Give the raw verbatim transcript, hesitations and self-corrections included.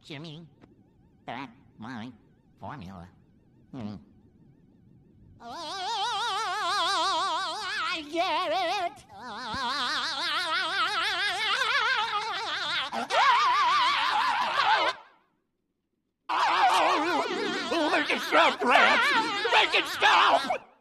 Jimmy, that's my formula. Hmm. Oh, I get it. Oh, make it stop, Rats! Make it stop!